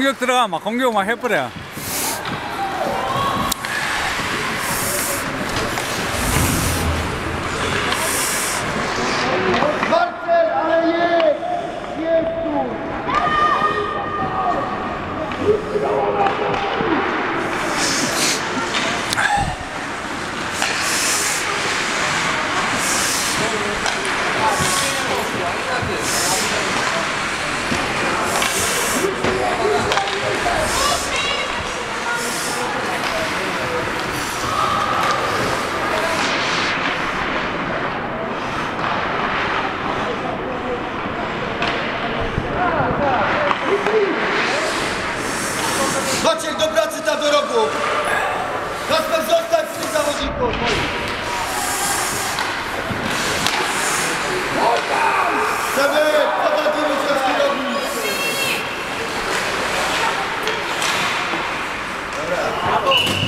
공격 들어가 막 공격 막 해버려. Maciek, do pracy tam do rogu! Kasper, zostań z tym zawodnikom! Chcemy prowadzimy coś robić! Dobra.